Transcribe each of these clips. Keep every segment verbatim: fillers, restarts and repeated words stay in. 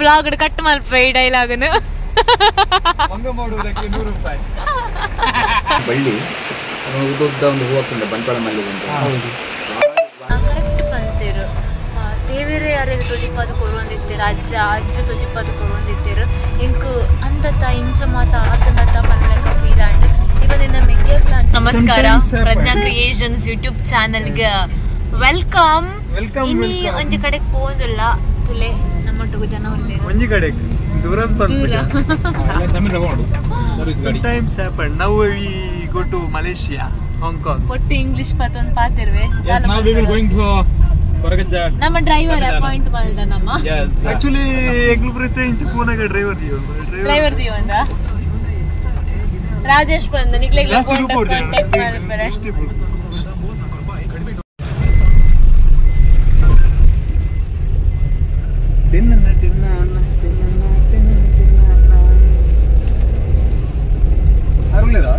Blog cut ಮಲ್ಪ ಈ ಡೈಲಾಗ್ನು ಭಂಗ ಮಾಡುವುದಕ್ಕೆ ನೂರು ರೂಪಾಯಿ. ಬಳ್ಳಿ ಉದ್ದ ಒಂದು ಹೂವಕ್ಕಿಂದ ಬಂಟ್ವಾಳ ಮಲ್ಲಿಗೆ ಅಂತ ಕರೆಕ್ಟ್ ಬಂತೀರು ದೇವೇರೆ ಯಾರಿಗೆ ತೊಜಿಪ್ಪದು ಕೊರೊಂದಿತ್ತೀರ ಅಜ್ಜ ಅಜ್ಜ ತೊಜಿಪ್ಪದು ಕೊರೊಂದಿತ್ತೀರು ಇಂಕು ಅಂದತ್ತ ಇಂಚ ಮಾತ ಆತನತ್ತ ಪನ್ನಲೆಕ್ಕ ಫೀಲಾಂಡ್ ಇವತ್ತಿನ ಮೆಗ್ಗೆಕ್ಲ ನಮಸ್ಕಾರ ಪ್ರಜ್ಞಾ ಕ್ರಿಯೇಷನ್ಸ್ ಯೂಟ್ಯೂಬ್ ಚಾನೆಲ್ಗೆ ವೆಲ್ಕಮ್. ಇನಿ ಒಂಜಿ ಕಡೆಗೆ ಪೋಂದುಲ್ಲ ತುಲೆ ನಮ್ಮೊಟ್ಟಿಗೆ ಜನ ಒಳ್ಳೆ ಒಂಜಿ ಕಡೆಗೆ ದೂರ sometimes happen. Now we go to Malaysia, Hong Kong. ಒಟ್ಟು ಇಂಗ್ಲಿಷ್ ಪತ್ತೊಂದು ಪಾತಿರ್ವೆ. Yes, now we will going to Koragaja. ನಮ್ಮ ಡ್ರೈವರ್ ಅಪಾಯಿಂಟ್ ಮಾಡಿದ ನಮ್ಮ. Yes. Actually, ಎಗ್ಲು ಪ್ರೀತಿ ಇಂಚ ಪೂನಾಗ ಡ್ರೈವರ್ ದಿಯೋ. ಡ್ರೈವರ್ ದಿಯೋ ಅಂದ. ರಾಜೇಶ್ ಬಂದ ನಿಕ್ಲೆ ಕಾಂಟ್ಯಾಕ್ಟ್ ಮಾಡ್ತಾರೆ. ತಿನ್ನ ತಿನ್ನ ಅನ್ನ ತಿನ್ನ ತಿನ್ನ ತಿನ್ನ ಅನ್ನ ಅರುಳೇದಾ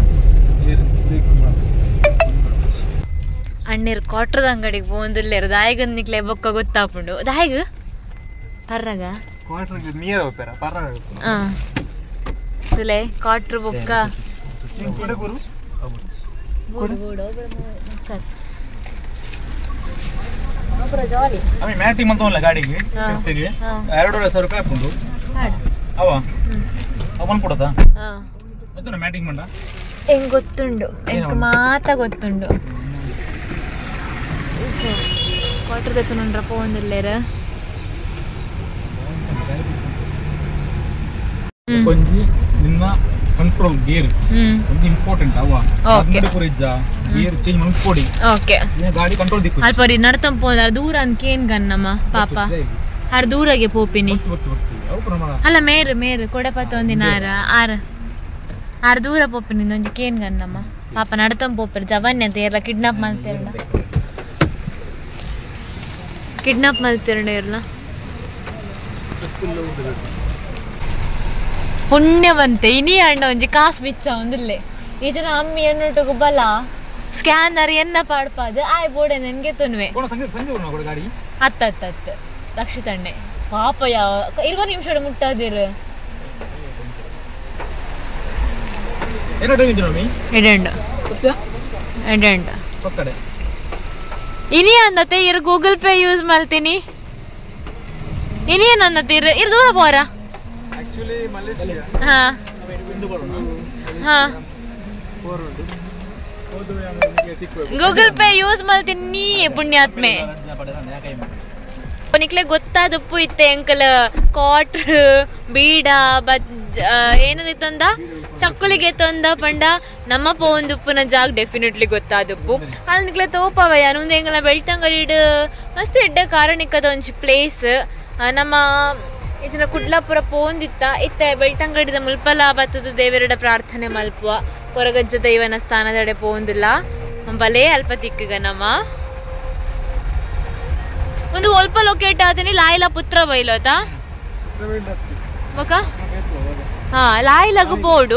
ಅಣ್ಣೀರ್ ಕ್ವಾಟ್ರದ ಅಂಗಡಿಗೆ ಹೋಗಿಲ್ಲೇರು ದಾಯಿಗಂದು ನಿಕ್ಲೆ ಬೊಕ್ಕ ಗೊತ್ತಾಪುಂಡು ದಾಯಿಗ ಪರ್ರಗ ಕ್ವಾರ್ಟರ್ಗೆ ನಿಯರ್ ಹೋಗ್ತಾರ ಪರ್ರ ಹಾ ತುಲೆ ಕ್ವಾಟ್ರ್ ಬೊಕ್ಕ ಗುರು ಗೂಡು ಗೂಡು ಒಬ್ಬರ ಜಾಲಿ ಆಮೇಲೆ ಮ್ಯಾಟಿಂಗ್ ಮಂತವಲ್ಲ ಗಾಡಿಗೆ ತೆಗೆ ಎರಡೂವರೆ ಸಾವಿರ ರೂಪಾಯಿ ಹಾಕೊಂಡು ಅವ ಅವನ್ ಕೊಡತಾ ಮತ್ತೆ ಮ್ಯಾಟಿಂಗ್ ಮಂಡ ಹೆಂಗ್ ಗೊತ್ತುಂಡು ಹೆಂಗ್ ಮಾತ ಗೊತ್ತುಂಡು ಕ್ವಾರ್ಟರ್ ತೆತ್ತುಂಡ್ರಪ್ಪ ಒಂದಿಲ್ಲೇರ ಕೊಂಚಿ ನಿನ್ನ ಕಂಟ್ರೋಲ್ ಗೇರ್ ಒಂದು ಇಂಪಾರ್ಟೆಂಟ್ ಅವ ಹನ್ನೆರಡು ಪುರಿಜ್ಜ ಗೇರ್ ಚೇಂಜ್ ಮಾಡಿ ಕೊಡಿ ಓಕೆ ಗಾಡಿ ಕಂಟ್ರೋಲ್ ದಿಕ್ಕು ಅಲ್ಪರಿ ನಡ್ತಂ ಪೋಲ ದೂರ ಅಂತ ಏನ್ ಗನ್ನಮ್ಮ ಪಾಪ ಹರ್ ದೂರಗೆ ಪೋಪಿನಿ ಅಲ್ಲ ಮೇರು ಮೇರು ಕೊಡಪತ್ತ ಒಂದಿನ ಆರ ಆರ ಆರ ದೂರ ಪೋಪಿನಿ ಒಂಜಿ ಕೇನ್ ಗನ್ನಮ್ಮ ಪಾಪ ನಡ್ತಂ ಪೋಪಿರ್ ಜವನ್ಯ ಅಂತ ಇರ್ಲ ಕಿಡ್ನಾಪ್ ಮಲ್ತಿರಲ್ಲ ಕಿಡ್ನಾಪ್ ಮಲ್ತಿರಲ್ಲ ಇರ್ಲ ಪುಣ್ಯವಂತೆ ಇನಿ ಅಣ್ಣ ಒಂಜಿ ಕಾಸು ಬಿಚ್ಚ ಒಂದಿಲ್ಲೆ ಈ ಜನ ಅಮ್ಮಿ ಎನ್ನೊಟ್ಟಿಗೆ ಬಲ ಸ್ಕ್ಯಾನರ್ ಎನ್ನ ಪಾಡ್ಪಾದ ಆಯ್ ಬೋಡೆ ನನಗೆ ತುನ್ವೆ ಹತ್ತ ಹತ್ತ ಹತ್ತು ರಕ್ಷಿತಣ್ಣೆ ಪಾಪ ಯಾವ ಇರುವ ನಿಮಿಷ ಮುಟ್ಟಾದಿರು ಎಡೆಂಡ ಎಡೆಂಡ ಇನಿ ಅಂದತೆ ಇರ್ ಗೂಗಲ್ ಪೇ ಯೂಸ್ ಮಾಡ್ತೀನಿ ಇನಿ ಏನ್ ಅಂದತೆ ಇರ್ ಇರ್ ದೂರ ಪೋರ Actually, Malaysia. ಹಾ ಹಾ ಗೂಗಲ್ ಪೇ ಯೂಸ್ ಮಾಡ್ತೀನಿ ನೀ ಪುಣ್ಯಾತ್ಮೆ ನಿಕ್ಲೆ ಗೊತ್ತಾದ ಉಪ್ಪು ಇತ್ತೆ ಅಂಕಲ್ ಕಾಟ್ರ್ ಬೀಡ ಬಜ್ ಏನದಿತ್ತಂದ ಚಕ್ಕುಲಿಗೆ ತೊಂದ ಪಂಡ ನಮ್ಮ ಪೋಂದು ಉಪ್ಪುನ ಜಾಗ ಡೆಫಿನೆಟ್ಲಿ ಗೊತ್ತಾದ ಉಪ್ಪು ಅಲ್ಲಿ ನಿಕ್ಲೆ ತೋಪವಯ್ಯ ನೊಂದು ಎಂಗಲ ಬೆಳ್ತಂಗಡಿಡ್ ಮಸ್ತ್ ಎಡ್ಡ ಕಾರಣಿಕದ ಒಂಜಿ ಪ್ಲೇಸ್ ನಮ್ಮ ಇದನ್ನ ಕುಡ್ಲಾಪುರ ಪೋಂದಿತ್ತ ಇತ್ತ ಬೆಳ್ತಂಗಡಿದ ಮುಲ್ಪಲ ಬತ್ತದ ದೇವರಡ ಪ್ರಾರ್ಥನೆ ಮಲ್ಪುವ ಕೊರಗಜ್ಜ ದೈವನ ಸ್ಥಾನದಡೆ ಪೋಂದಿಲ್ಲ ಬಲೇ ಅಲ್ಪ ತಿಕ್ಕಗ ನಮ್ಮ ಒಂದು ಒಲ್ಪ ಲೊಕೇಟ್ ಆತನಿ ಲಾಯ್ಲ ಪುತ್ರ ಬೈಲೋತ ಬಕ ಹಾ ಲಾಯ್ಲಗು ಬೋರ್ಡು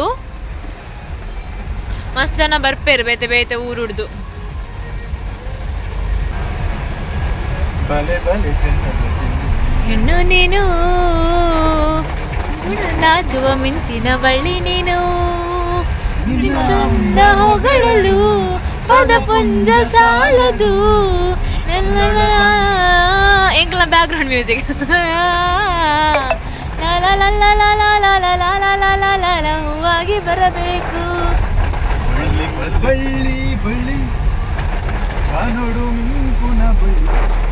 ಮಸ್ತ್ ಜನ ಬರ್ಪೇರು ಬೇತೆ ಬೇತೆ ಊರುಡ್ದು ಹೆಣ್ಣು ನೀನು ನಾಚುವ ಮಿಂಚಿನ ಬಳ್ಳಿ ನೀನು ಚಂದ ಹೊಗಳಲು ಪದ ಪುಂಜ ಸಾಲದು ಎಂಗ್ಲ ಬ್ಯಾಕ್ ಗ್ರೌಂಡ್ ಮ್ಯೂಸಿಕ್ ಹೂವಾಗಿ ಬರಬೇಕು ಬಳ್ಳಿ ಬಳ್ಳಿ ಕಾನೋಡು ಮಿಂಕುನ ಬಳ್ಳಿ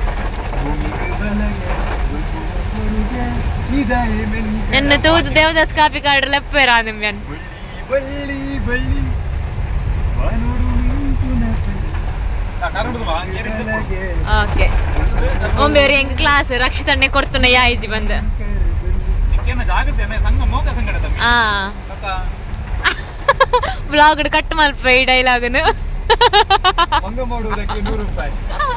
ಎನ್ನ ತೂದು ದೇವದಾಸ್ ಕಾಪಿ ಕಾರ್ಡ್ ಲೆಪ್ಪೇರ ನಿಮ್ಯನ್ ಬಳ್ಳಿ ಬಳ್ಳಿ ಕಾನೋಡು ಮಿಂಕುನ ಓಕೆ ಒಮ್ಮೆ ಅವ್ರಿ ಹೆಂಗ್ ಕ್ಲಾಸ್ ರಕ್ಷಿತಣ್ಣೆ ಕೊಡ್ತಾನೆ ಯಾಯಿಜಿ ಬಂದ ಹಾ ಬ್ಲಾಗ್ ಕಟ್ ಮಲ್ಪ ಈ ಡೈಲಾಗ್ನು ಭಂಗ ಮಾಡುವುದಕ್ಕೆ ನೂರು ರೂಪಾಯಿ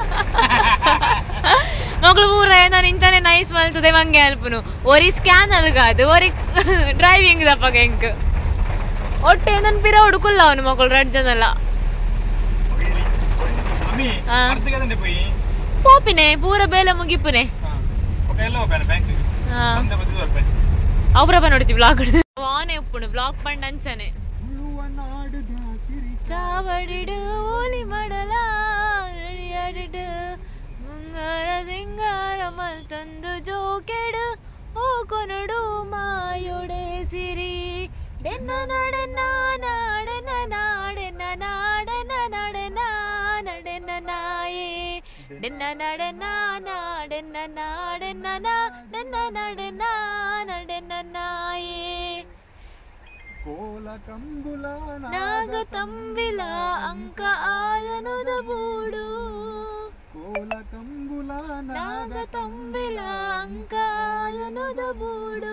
ಮಗಳು ಊರ ನಾನು ಇಂತಾನೆ ನೈಸ್ ಮಲ್ತದೆ ಮಂಗೆ ಅಲ್ಪನು ಒರಿ ಸ್ಕ್ಯಾನ್ ಅಲ್ಗಾದು ಒರಿ ಡ್ರೈವಿಂಗ್ ದಪ್ಪ ಹೆಂಗ್ ಒಟ್ಟೆ ನನ್ ಪಿರ ಹುಡುಕಲ್ಲ ಅವನು ಮಗಳು ಎರಡು ಜನಲ್ಲ ಪೋಪಿನೆ ಪೂರ ಬೇಲೆ ಮುಗಿಪುನೆ ಅವ್ರಪ್ಪ ನೋಡ್ತೀವಿ ಬ್ಲಾಗ್ ವಾನೆ ಉಪ್ಪುಣು ಬ್ಲಾಗ್ ಪಂಡ್ ಅಂಚನೆ ಚಾವಡಿಡು ಓಲಿ ಮಾಡಲ ರೆಡಿಯಾಡಿಡು ಮುಂಗಾರ ಸಿಂಗಾರ ಮಲ್ತೊಂದು ಜೋಕೆಡು ಓ ಕೊನಡು ಮಾಯೊಡೆ ಸಿರಿ ಡೆನ್ನ ನಡೆನ್ನ ನಾಡೆನ ನಾಡೆನ ನಾಡೆನ ನಡೆನ ನಡೆನ ನಾಯೇ ಡೆನ್ನ ನಡೆನ ನಾಡೆನ ನಾಡೆನ ನಾಡೆನ ನಡೆನ ನಡೆನ ನಾಯೇ ನಾಗ ತಂಬಿಲ ಅಂಕ ಆಯನದ ಬೂಡು ನಾಗ ತಂಬಿಲ ಅಂಕ ಆಯನದ ಬೂಡು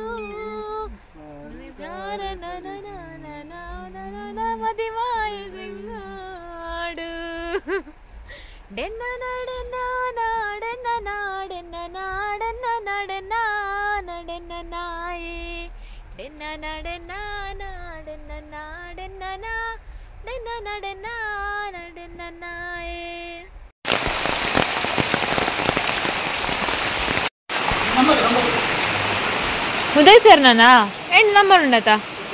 ಮದಿವಾಯ ಸಿಂಗಾಡು ಡೆನ್ನ ನಡೆನ ನಾಡೆನ್ನ ನಾಡೆನ್ನ ನಾಡೆನ್ನ ನಡೆನ ನಡೆನ್ನ ನಾಯೇ ಡೆನ್ನ ನಡೆನ ನಾಡೆನ್ನ ನಾಡೆನ್ನ ನಾಡೆನ್ನ ನಡೆನ ನಡೆನ್ನ ನಾಯೇ ಉದಯ್ ಸರ್ ನಾನಾ ಎಂಟು ನಂಬರ್ ಉಂಡತ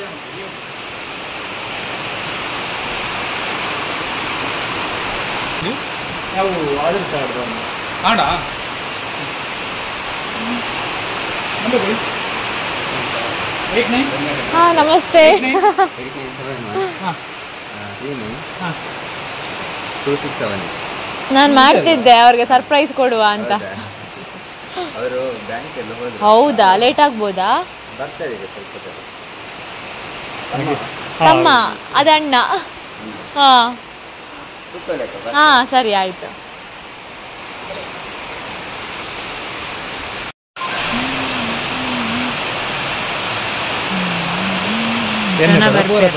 ನಾವು ಆಧಾರ್ ಕಾರ್ಡ್ ಕಾಡ ಹಾ ನಮಸ್ತೆ ಟೂ ಸಿಕ್ಸ್ ಸೆವೆನ್ ನಾನು ಮಾಡ್ತಿದ್ದೆ ಅವ್ರಿಗೆ ಸರ್ಪ್ರೈಸ್ ಕೊಡುವ ಅಂತ ಅವರು ಬ್ಯಾಂಕ್ ಎಲ್ಲ ಹೋದ್ರು. ಹೌದಾ ಲೇಟ್ ಆಗ್ಬೋದಾ ಬರ್ತಾರೆ ಈಗ ಸ್ವಲ್ಪ ತಮ್ಮ ಅದಣ್ಣ ಹಾ ಹೊತ್ತು. ಹಾ ಸರಿ ಆಯ್ತು ಜನ ಬರ್ತಾರೆ.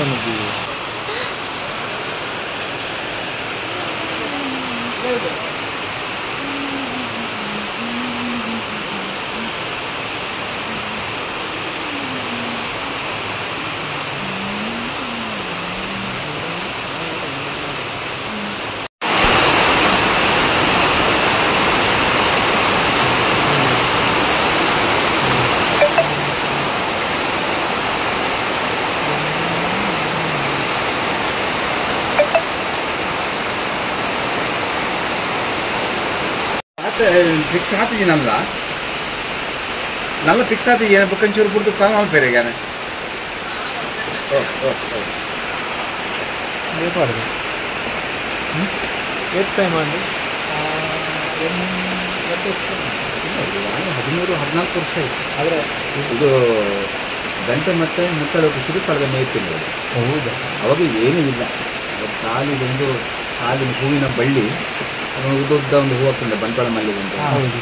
ಫಿಕ್ಸ್ ಆತಿದ್ದೀನಿ ನಲ್ಲ ನಲ್ಲ ಫಿಕ್ಸ್ ಆತಿದ್ದೀನಿ ಬುಕ್ಕಂಚೂರು ಬಿಡ್ದು ಕಾಲ್ ಮಾಡ್ಬೇರೆ ಈಗ ಓ ಓ ಎಷ್ಟು ಟೈಮ್ ಮಾಡಿ ಹದಿಮೂರು ಹದಿನಾಲ್ಕು ವರ್ಷ ಆಯಿತು ಆದರೆ ಇದು ಗಂಟೆ ಮತ್ತು ಮುಕ್ಕಳು ಶುರು ಕಳೆದ ಮೇಯ್ತೀನಿ ಹೌದಾ ಅವಾಗ ಏನೂ ಇಲ್ಲ ಖಾಲಿ ಒಂದು ಖಾಲಿ ಹೂವಿನ ಬಳ್ಳಿ ಉದ್ದುದ್ದ ಒಂದು ಹೂವು ಹಾಕೊಂಡೆ ಬಂಟ್ವಾಳ ಮಲ್ಲಿಗೆ ಅಂತ ಹೌದು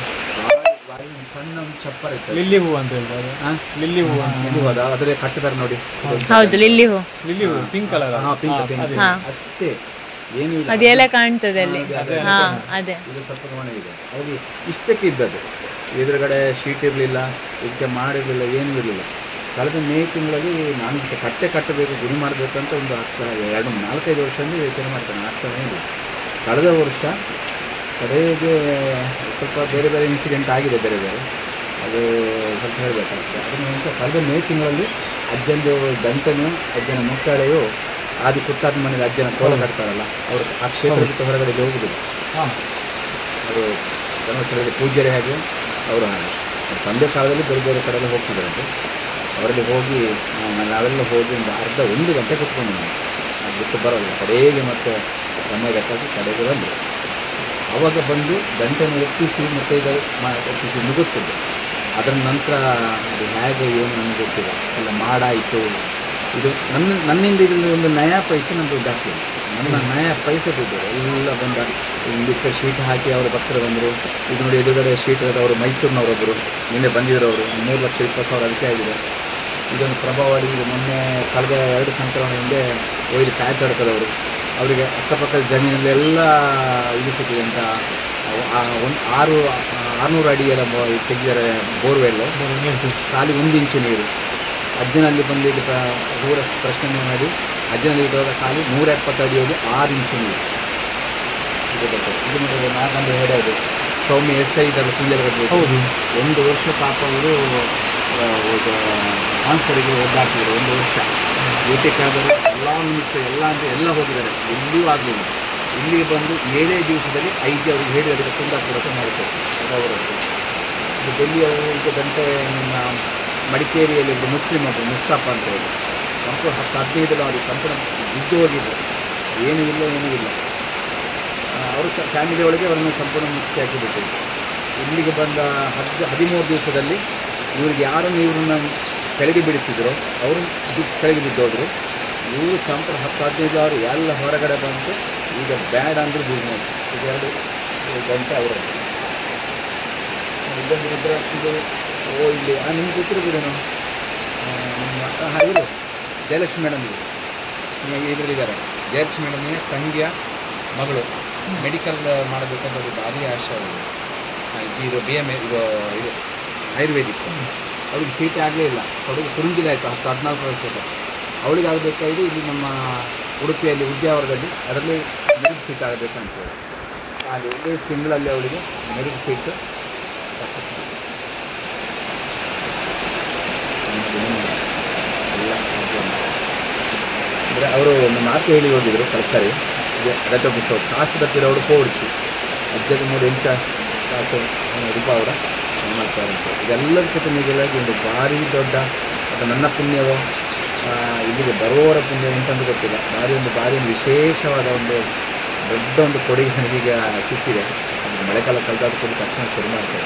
ಸಣ್ಣ ಒಂದು ಚಪ್ಪರ ಇತ್ತು ಲಿಲ್ಲಿ ಹೂವು ಅಂತ ಹೇಳ್ತಾರೆ ಹಾಂ ಲಿಲ್ಲಿ ಹೂವು ಲಿಲ್ಲಿ ಹೂವು ಅದ ಅದ್ರ ಕಟ್ಟಿದಾರೆ ನೋಡಿ ಹೌದು ಲಿಲ್ಲಿ ಹೂ ಲಿಲ್ಲಿ ಹೂವು ಪಿಂಕ್ ಕಲರ್ ಹಾಂ ಪಿಂಕ್ ಪಿಂಕ್ ಹಾ. ಅಷ್ಟೇ ಏನೂ ಇಲ್ಲ ಅದೆಲ್ಲ ಕಾಣ್ತದೆ ಅಲ್ಲಿ ಅದೇ, ಹಾ ಅದೇ ಇದು ಸ್ವಲ್ಪ ಪ್ರಮಾಣ ಇದೆ ಹಾಗಾಗಿ ಇಷ್ಟಕ್ಕೆ ಇದ್ದದ್ದು ಎದುರುಗಡೆ ಶೀಟ್ ಇರಲಿಲ್ಲ ಇದಕ್ಕೆ ಮಾಡಿರಲಿಲ್ಲ ಏನೂ ಇರಲಿಲ್ಲ ಕಳೆದ ಮೇ ತಿಂಗಳಲ್ಲಿ ನಾನು ಇದಕ್ಕೆ ಕಟ್ಟೆ ಕಟ್ಟಬೇಕು ಗುರಿ ಮಾಡಬೇಕಂತ ಒಂದು ಆಗ್ತಾ ಎರಡು ನಾಲ್ಕೈದು ವರ್ಷದಿಂದ ಯೋಚನೆ ಮಾಡ್ತಾನೆ ಆಗ್ತಾನೇ ಇಲ್ಲ ಕಳೆದ ವರ್ಷ ಕಡೆಗೆ ಸ್ವಲ್ಪ ಬೇರೆ ಬೇರೆ ಇನ್ಸಿಡೆಂಟ್ ಆಗಿದೆ ಬೇರೆ ಬೇರೆ ಅದು ಸ್ವಲ್ಪ ಹೇಳಬೇಕಾಗ್ತದೆ ಅದನ್ನು ನಂತರ ಕಳೆದ ಮೇ ತಿಂಗಳಲ್ಲಿ ಅಜ್ಜಂದು ದಂತನು ಅಜ್ಜನ ಮುತ್ತಾಳೆಯು ಆದಿ ಕುತ್ತಾದ ಮನೆಯಲ್ಲಿ ಅಜ್ಜನ ಕೋಲ ಕಟ್ತಾರಲ್ಲ ಅವರು ಆ ಕ್ಷೇತ್ರ ಬಿಟ್ಟು ಹೊರಗಡೆ ಹೋಗುದಿಲ್ಲ ಹಾಂ ಅವರು ಧರ್ಮಸ್ಥಳದಲ್ಲಿ ಪೂಜ್ಯರೇ ಹಾಗೆ ಅವರ ತಂದೆ ಕಾಲದಲ್ಲಿ ಬೇರೆ ಬೇರೆ ಕಡೆಯಲ್ಲಿ ಹೋಗ್ತಿದ್ರಂತೆ ಅವರಲ್ಲಿ ಹೋಗಿ ನಾವೆಲ್ಲ ಹೋಗಿ ಒಂದು ಅರ್ಧ ಒಂದು ಗಂಟೆ ಕೂತ್ಕೊಂಡು ನಾವು ಅದು ಬಿಟ್ಟು ಬರೋಲ್ಲ ಕಡೆಗೆ ಮತ್ತು ಸಮಯ ಗಟ್ಟಾಗಿ ಕಡೆಗೆ ಬಂದರು ಆವಾಗ ಬಂದು ಗಂಟೆನ ಒಪ್ಪಿಸಿ ಮತ್ತು ಇದು ಮಾ ಒಪ್ಪಿಸಿ ಮುಗಿಸ್ತಿದ್ದೆ ಅದರ ನಂತರ ಅದು ಹೇಗೆ ಏನು ನನಗೆ ಗೊತ್ತಿಲ್ಲ ಎಲ್ಲ ಮಾಡಾಯಿತು ಇದು ನನ್ನ ನನ್ನಿಂದ ಇದರಲ್ಲಿ ಒಂದು ನಯಾ ಪೈಸೆ ನನ್ನ ದುಡ್ಡು ಹಾಕಲಿಲ್ಲ ನನ್ನ ನಯಾ ಪೈಸೆ ದುಡ್ಡು ಎಲ್ಲ ಬಂದ ಇದಕ್ಕೆ ಶೀಟ್ ಹಾಕಿ ಅವರು ಭಕ್ತರು ಬಂದರು ಇದು ನೋಡಿ ಎದುರುಗಡೆ ಶೀಟ್ ಅವರು ಮೈಸೂರಿನವರೊಬ್ಬರು ನಿನ್ನೆ ಬಂದಿದ್ರು ಅವರು ಮೂರು ಲಕ್ಷ ಇಪ್ಪತ್ತು ಸಾವಿರ ಅದಕ್ಕೆ ಆಗಿದೆ ಇದೊಂದು ಪ್ರಭಾವಳಿ ಇದು ಮೊನ್ನೆ ಕಳೆದ ಎರಡು ಸಂಕ್ರಮಣ ಹಿಂದೆ ಒಯ್ದು ಕಾಯಿ ತಡ್ಕದವರು ಅವರಿಗೆ ಅಕ್ಕಪಕ್ಕದ ಜಮೀನಲ್ಲೆಲ್ಲ ಇದು ಸಿಕ್ಕಿದೆ ಅಂತ ಒಂದು ಆರು ಆರುನೂರು ಅಡಿಯೆಲ್ಲ ತೆಗೆದರೆ ಬೋರ್ವೆಲ್ಲು ಖಾಲಿ ಒಂದು ಇಂಚು ನೀರು ಅಜ್ಜನಲ್ಲಿ ಬಂದು ಇದು ಊರ ಪ್ರಶ್ನೆ ಮಾಡಿ ಅಜ್ಜನಲ್ಲಿ ಇದ್ದಾಗ ಖಾಲಿ ನೂರ ಎಪ್ಪತ್ತು ಅಡಿಯಲ್ಲಿ ಆರು ಇಂಚು ನೀರು ಇದು ಬರ್ತದೆ ಇದು ನೋಡಿ ನಾಲ್ಕಂದು ಹೇಳೋದು ಸೌಮ್ಯ ಎಸ್ ಐ ಇದರ ಕುಂಜಲಗಡ್ಡೆ ಹೌದು ಒಂದು ವರ್ಷ ಪಾಪ ಅವರು ಟ್ರಾನ್ಸ್ಫರಿಗೆ ಒದ್ದಾಡ್ತಿದ್ದಾರೆ. ಒಂದು ವರ್ಷ ಊಟಕ್ಕಾದರೂ ಎಲ್ಲ ನಿಮಿತ್ತ ಎಲ್ಲ ಅಂದರೆ ಎಲ್ಲ ಹೋಗಿದ್ದಾರೆ, ಎಲ್ಲಿಯೂ ಆಗಲಿಲ್ಲ. ಇಲ್ಲಿಗೆ ಬಂದು ಏಳೇ ದಿವಸದಲ್ಲಿ ಐದು ಅವ್ರಿಗೆ ಹೇಳಿ ಅದಕ್ಕೆ ತುಂಬ ಕೊಡೋಕೆ ಮಾಡಿಕೊಡ್ತಾರೆ. ಅದು ಅವರದ್ದು ಇದು ಡೆಲ್ಲಿಯವರು ಈಗ ಗಂಟೆ ನಮ್ಮ ಮಡಿಕೇರಿಯಲ್ಲಿ ಒಬ್ಬರು ಮುಸ್ಲಿಮ್ ಒಬ್ಬರು ಮುಸ್ತಾಫ್ ಅಂತ ಹೇಳಿ ಸಂಪೂರ್ಣ ಹತ್ತು ಹದಿನೈದರಲ್ಲಿ ಅವರಿಗೆ ಸಂಪೂರ್ಣ ಬಿದ್ದು ಹೋಗಿದ್ದು, ಏನೂ ಇಲ್ಲ ಏನೂ ಇಲ್ಲ. ಅವರು ಫ್ಯಾಮಿಲಿ ಒಳಗೆ ಅವರನ್ನು ಸಂಪೂರ್ಣ ಮುಕ್ತಿ ಹಾಕಿಬಿಟ್ಟಿದ್ರು. ಇಲ್ಲಿಗೆ ಬಂದ ಹದ್ ಹದಿಮೂರು ದಿವಸದಲ್ಲಿ ಇವರಿಗೆ ಯಾರನ್ನು ಇವ್ರನ್ನ ಕೆಳಗೆ ಬಿಡಿಸಿದ್ರು ಅವರು ಕೆಳಗೆ ಬಿದ್ದೋದ್ರು. ಇವರು ಸಂಪೂರ್ಣ ಹತ್ತು ಹದಿನೈದು ಅವರು ಎಲ್ಲ ಹೊರಗಡೆ ಬಂತು. ಈಗ ಬ್ಯಾಡ್ ಅಂದರೆ ಬಿಸ್ನೆಸ್ ಈಗ ಎರಡು ಗಂಟೆ ಅವರದ್ದು ಇದೊಂದು ಇದ್ರೆ ಇದು ಓ ಇಲ್ಲಿ ಆ ನಿಮ್ಗೆ ಗೊತ್ತಿರ್ಬೋದೇನು ನಿಮ್ಮ ಹಾಂ ಇವರು ಜಯಲಕ್ಷ್ಮಿ ಮೇಡಮ್ ಇದು ನೀವು ಇದರಲ್ಲಿದ್ದಾರೆ. ಜಯಲಕ್ಷ್ಮಿ ಮೇಡಮ್ಗೆ ತಂಗಿಯ ಮಗಳು ಮೆಡಿಕಲ್ ಮಾಡಬೇಕಂತ ಅದು ಭಾರಿ ಆಶೆ ಅವರು. ಇದು ಬಿ ಎಮ್ ಇದು ಇದು ಆಯುರ್ವೇದಿಕ್ ಅವಳಿಗೆ ಸೀಟೇ ಆಗಲೇ ಇಲ್ಲ. ಕೊಡಗು ಕುರುಂಜಿಲೆ ಆಯಿತು ಹತ್ತು ಹದಿನಾಲ್ಕು ವರ್ಷದ ಅವಳಿಗೆ ಆಗಬೇಕಾಗಿದೆ. ಇಲ್ಲಿ ನಮ್ಮ ಉಡುಪಿಯಲ್ಲಿ ಉದ್ಯಾವರದಲ್ಲಿ ಅದರಲ್ಲಿ ಮೆರಿಟ್ ಸೀಟ್ ಆಗಬೇಕಂತೇಳಿ ಹಾಗೆ ಇದೇ ತಿಂಗಳಲ್ಲಿ ಅವಳಿಗೆ ಮೆರಿಟ್ ಸೀಟು ಎಲ್ಲ ಅಂದರೆ ಅವರು ಒಂದು ಮಾತು ಹೇಳಿ ಹೋಗಿದ್ರು ಕಲ್ಸರಿ ರಜೋತ್ಸವ ಕಾಸು ತಪ್ಪಿರೋರು ಹೋಡಿಸಿ ಅಜ್ಜದ ಮೂರು ಎಂಟ ಕಾಸು ರೂಪಾಯಿ ಅವರ ಮಾಡ್ತಾರೆ ಅಂತ. ಇದೆಲ್ಲರ ಜೊತೆ ನಿಜವಾಗಿ ಒಂದು ಭಾರಿ ದೊಡ್ಡ ಅದು ನನ್ನ ಪುಣ್ಯವೋ ಇಲ್ಲಿಗೆ ಬರುವವರ ಪುಣ್ಯ ಎಂತಂದು ಗೊತ್ತಿಲ್ಲ. ಭಾರಿ ಒಂದು ಭಾರಿ ಒಂದು ವಿಶೇಷವಾದ ಒಂದು ದೊಡ್ಡ ಒಂದು ಕೊಡುಗೆ ನನಗೀಗ ಸಿಕ್ಕಿದೆ. ಅದು ಮಳೆಗಾಲ ಕಳೆದಾದ ಕೂಡ ತಕ್ಷಣ ಶುರು ಮಾಡ್ತಾರೆ.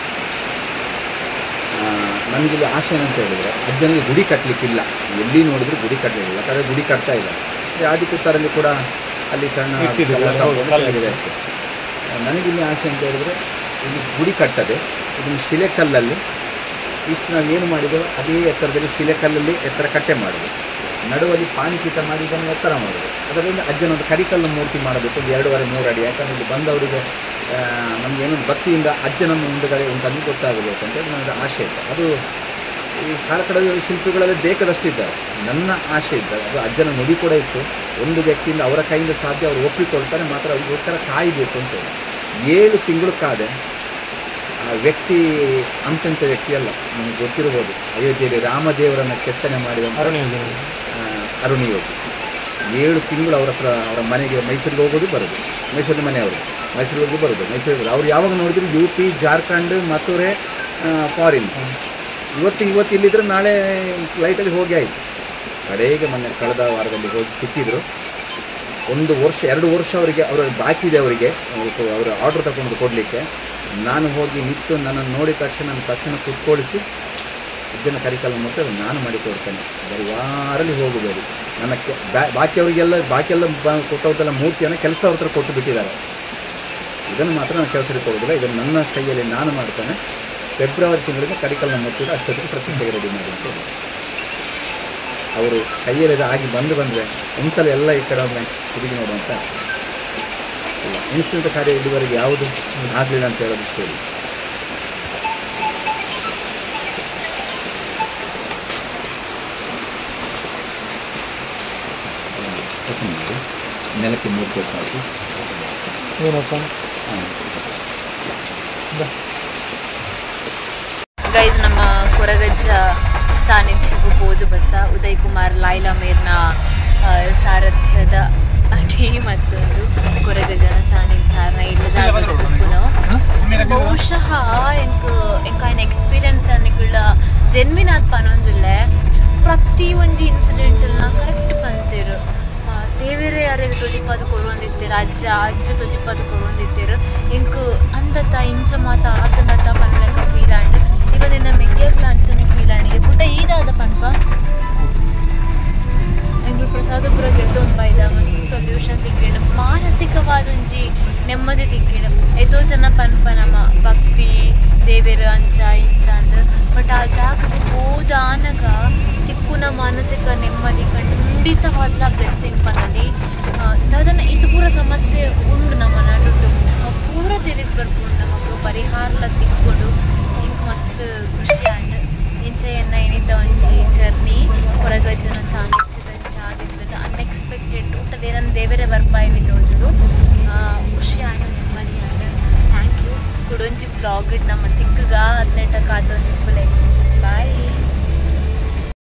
ನನಗಿಲ್ಲಿ ಆಸೆ ಏನಂತ ಹೇಳಿದರೆ ಅಜ್ಜನಿಗೆ ಗುಡಿ ಕಟ್ಟಲಿಕ್ಕಿಲ್ಲ, ಎಲ್ಲಿ ನೋಡಿದ್ರು ಗುಡಿ ಕಟ್ಟಲಿಲ್ಲ. ಯಾಕಂದರೆ ಗುಡಿ ಕಟ್ತಾ ಇಲ್ಲ. ಆದಿಪುತ್ತರಲ್ಲಿ ಕೂಡ ಅಲ್ಲಿ ಸಣ್ಣ ಇದೆ ಅಷ್ಟೇ. ನನಗಿಲ್ಲಿ ಆಸೆ ಅಂತ ಹೇಳಿದರೆ ಇಲ್ಲಿ ಗುಡಿ ಕಟ್ಟದೆ ಇದನ್ನು ಶಿಲೆಕಲ್ಲಲ್ಲಿ ಇಷ್ಟು ನಾವು ಏನು ಮಾಡಿದೆವು ಅದೇ ಎತ್ತರದಲ್ಲಿ ಶಿಲೆಕಲ್ಲಲ್ಲಿ ಎತ್ತರ ಕಟ್ಟೆ ಮಾಡೋದು, ನಡುವಲ್ಲಿ ಪಾಣಿಪೀಠ ಮಾಡಿ ಇದನ್ನು ಎತ್ತರ ಮಾಡೋದು. ಅದರಿಂದ ಅಜ್ಜನೊಂದು ಕರಿಕಲ್ಲು ಮೂರ್ತಿ ಮಾಡಬೇಕು, ಒಂದು ಎರಡೂವರೆ ಮೂರು ಅಡಿ. ಯಾಕಂದರೆ ಇಲ್ಲಿ ಬಂದವರಿಗೆ ನಮಗೇನೊಂದು ಭಕ್ತಿಯಿಂದ ಅಜ್ಜನನ್ನು ಮುಂದುಗಡೆ ಉಂಟನ್ನು ಗೊತ್ತಾಗಬೇಕು ಅಂತೇಳಿ ನನಗೆ ಆಸೆ ಇತ್ತು. ಅದು ಈ ಕಾರ್ಕಳದ ಶಿಲ್ಪಿಗಳಲ್ಲಿ ಬೇಕಾದಷ್ಟು ಇದ್ದಾರೆ. ನನ್ನ ಆಸೆ ಇದ್ದ ಅದು ಅಜ್ಜನ ನುಡಿ ಕೂಡ ಇತ್ತು. ಒಂದು ವ್ಯಕ್ತಿಯಿಂದ ಅವರ ಕೈಯಿಂದ ಸಾಧ್ಯ ಅವರು ಒಪ್ಪಿಕೊಳ್ತಾರೆ, ಮಾತ್ರ ಅವ್ರಿಗೋಸ್ಕರ ಕಾಯಬೇಕು ಅಂತೇಳಿ ಏಳು ತಿಂಗಳು ಕಾದೆ. ಆ ವ್ಯಕ್ತಿ ಅಂತೆಂಥ ವ್ಯಕ್ತಿ ಅಲ್ಲ, ನಮಗೆ ಗೊತ್ತಿರ್ಬೋದು. ಅಯೋಧ್ಯೆಯಲ್ಲಿ ರಾಮದೇವರನ್ನು ಕೆತ್ತನೆ ಮಾಡಿದ ಅರುಣಿ ಯೋಗಿ ಏಳು ತಿಂಗಳು ಅವರ ಹತ್ರ ಅವರ ಮನೆಗೆ ಮೈಸೂರಿಗೆ ಹೋಗೋದು ಬರೋದು, ಮೈಸೂರಿನ ಮನೆಯವರು ಮೈಸೂರಿಗೆ ಹೋಗಿ ಬರೋದು, ಮೈಸೂರಿಗೆ ಅವ್ರು ಯಾವಾಗ ನೋಡಿದ್ರು U P Jharkhand Mathura foreign. ಇವತ್ತು ಇವತ್ತು ಇಲ್ಲಿದ್ರೆ ನಾಳೆ ಫ್ಲೈಟಲ್ಲಿ ಹೋಗಿ ಆಯಿತು. ಕಡೆಗೆ ಮೊನ್ನೆ ಕಳೆದ ವಾರದಲ್ಲಿ ಹೋಗಿ ಸಿಕ್ಕಿದ್ರು. ಒಂದು ವರ್ಷ ಎರಡು ವರ್ಷ ಅವರಿಗೆ ಅವರ ಬಾಕಿ ಇದೆ, ಅವರಿಗೆ ಅವರು ಆರ್ಡ್ರ್ ತಗೊಂಡು ಕೊಡಲಿಕ್ಕೆ. ನಾನು ಹೋಗಿ ನಿಂತು ನನ್ನನ್ನು ನೋಡಿದ ತಕ್ಷಣ ನನ್ನ ತಕ್ಷಣ ಕುತ್ಕೊಳಿಸಿ ಅಜ್ಜನ ಕರಿಕಲ್ಲು ಮತ್ತು ಅದು ನಾನು ಮಾಡಿ ಕೊಡ್ತೇನೆ, ಬರೀ ವಾರಲ್ಲಿ ಹೋಗಬೇಡಿ. ನನ್ನ ಕೆ ಬಾಕಿ ಅವರಿಗೆಲ್ಲ ಬಾಕಿಯೆಲ್ಲ ಕೊಟ್ಟವ್ರದ್ದೆಲ್ಲ ಮೂರ್ತಿಯನ್ನು ಕೆಲಸ ಅವ್ರ ಹತ್ರ ಕೊಟ್ಟು ಬಿಟ್ಟಿದ್ದಾರೆ. ಇದನ್ನು ಮಾತ್ರ ನಾನು ಕೆಲಸಕ್ಕೆ ಕೊಡೋದಿಲ್ಲ, ಇದನ್ನು ನನ್ನ ಕೈಯಲ್ಲಿ ನಾನು ಮಾಡ್ತೇನೆ. ಫೆಬ್ರವರಿ ತಿಂಗಳಿಗೆ ಕರಿಕಲ್ನ ಮುಚ್ಚಿದ ಅಷ್ಟೊತ್ತಿಗೆ ಪ್ರತಿಷ್ಠೆಗೆ ರೆಡಿ ಮಾಡಿ ಅಂತ ಹೇಳಿ ಅವರು ಕೈಯಲ್ಲಿ ಆಗಿ ಬಂದು ಬಂದರೆ ಒಂದ್ಸಲ ಎಲ್ಲ ಈ ಕಡೆ ಒಮ್ಮೆ ತಿರುಗಿ ನೋಡುವಂಥ ಇಲ್ಲ. ಇನ್ಸಿಡೆಂಟ್ ಕಾರ್ಯ ಇಲ್ಲಿವರೆಗೆ ಯಾವುದು ಆಗಲಿಲ್ಲ ಅಂತ ಹೇಳೋದು ಹೇಳಿ. ನೆಲಕ್ಕೆ ಮೂರು ಕೊಟ್ಟು ಏನಪ್ಪ ಗೈಸ್, ನಮ್ಮ ಕೊರಗಜ್ಜ ಸಾನ್ನಿಧ್ಯಕ್ಕೂ ಬೋದು ಬತ್ತ ಉದಯ್ ಕುಮಾರ್ ಲೈಲಾ ಮೇರ್ನ ಸಾರಥ್ಯದ ಅಡಿ ಮತ್ತೊಂದು ಕೊರಗಜ್ಜನ ಸಾನ್ನಿಧ್ಯ ಇಲ್ಲದ ಉಪ್ಪುನು ಬಹುಶಃ ಎಂಕ್ ಎಂಕ ಆಯ್ನ ಎಕ್ಸ್ಪೀರಿಯನ್ಸ್ ಅನ್ನಿಗಳ ಜೆನ್ವಿನ್ ಆದ್ ಪನೊಂದುಲ್ಲ. ಪ್ರತಿ ಒಂದು ಇನ್ಸಿಡೆಂಟನ್ನ ಕರೆಕ್ಟ್ ಬಂತೇರು. ದೇವೇರೆ ಯಾರಿಗೆ ತೊಜಿಪ್ಪದು ಕೊರೊಂದಿತ್ತೇರು, ಅಜ್ಜ ಅಜ್ಜ ತೊಜಿಪ್ಪದು ಕೊರೊಂದಿತ್ತೇರು. ಎಂಕ್ ಅಂದತ್ತ ಇಂಚ ಮಾತ ಆತನತ್ತ ಪನ್ನಡಕ ಫೀಲ್ ಆಂಡ್ ಇವದಿನ ಮೆಗ್ಗೆತ್ತ ಅಂಚನೆ ಫೀಲ್ ಆಂಡಿಗೆ ಪುಟ್ಟ ಈದಾದ ಪನ್ಪ ಎಂಗ್ಳು ಪ್ರಸಾದಪುರ ಗೆದ್ದೊಂಬ ಇದ ಮಸ್ತ್ ಸೊಲ್ಯೂಷನ್ ತಿಕ್ಕಿಂಡು ಮಾನಸಿಕವಾದ ಒಂಜಿ ನೆಮ್ಮದಿ ತಿಕ್ಕಿಂಡು. ಎದೋ ಜನ ಪನ್ಪ ನಮ್ಮ ಭಕ್ತಿ ದೇವೇರ ಅಂಚ ಇಂಚ ಅಂದ್ ಬಟ್ ಆ ಜಾಗಕ್ಕೆ ಹೋದಾನಗ ತಿಕ್ಕುನ ಮಾನಸಿಕ ನೆಮ್ಮದಿ ಖಂಡಿತವಾದ ಬ್ಲೆಸ್ಸಿಂಗ್ ಪನಲ್ಲಿ ದಾದನ ಇದು ಪೂರ ಸಮಸ್ಯೆ ಉಂಡು ನಮ್ಮ ನಡುಟು ಪೂರ ತಿರುಗಿ ಬರ್ಕೊಂಡು ನಮಗೆ ಪರಿಹಾರ ತಿಕ್ಕೊಂಡು ಹಿಂಗೆ ಮಸ್ತ್ ಖುಷಿ ಆಂಡ್ ಇಂಚೆಯನ್ನ ಏನಿದ್ದ ಒಂಜಿ ಜರ್ನಿ ಕೊರಗಜ್ಜನ ಸಾನ್ನಿಧ್ಯದ ಜಾದಿದ್ದ ಅನ್ಎಕ್ಸ್ಪೆಕ್ಟೆಡ್ ಟೋಟಲ್ ಏನನ್ನು ದೇವರೇ ಬರ್ಪಾಯಿನಿ ತೋಜುಡು ಖುಷಿ ಆಂಡ್ ನೆಮ್ಮದಿ ಆಂಡ್ ಥ್ಯಾಂಕ್ ಯು. ಕುಡೊಂಜಿ ಬ್ಲಾಗ್ ನಮ್ಮ ತಿಕ್ಕಗ ಹದಿನೆಂಟಕ್ಕೆ ಆತೊಂದು ಬಾಯ್.